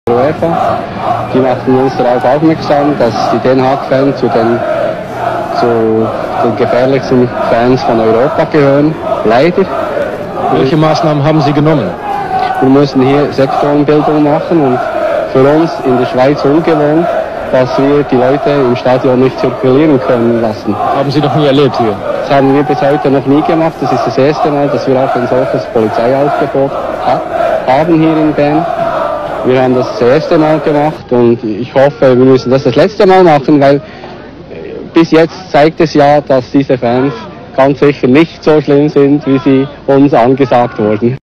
UEFA. Die machten uns darauf aufmerksam, dass die Den Haag-Fans zu den gefährlichsten Fans von Europa gehören. Leider. Welche Maßnahmen haben Sie genommen? Wir müssen hier Sektorenbildung machen und für uns in der Schweiz ungewohnt, dass wir die Leute im Stadion nicht zirkulieren können lassen. Haben Sie noch nie erlebt hier? Das haben wir bis heute noch nie gemacht. Das ist das erste Mal, dass wir auch ein solches Polizeiaufgebot haben hier in Bern. Wir haben das erste Mal gemacht und ich hoffe, wir müssen das letzte Mal machen, weil bis jetzt zeigt es ja, dass diese Fans ganz sicher nicht so schlimm sind, wie sie uns angesagt wurden.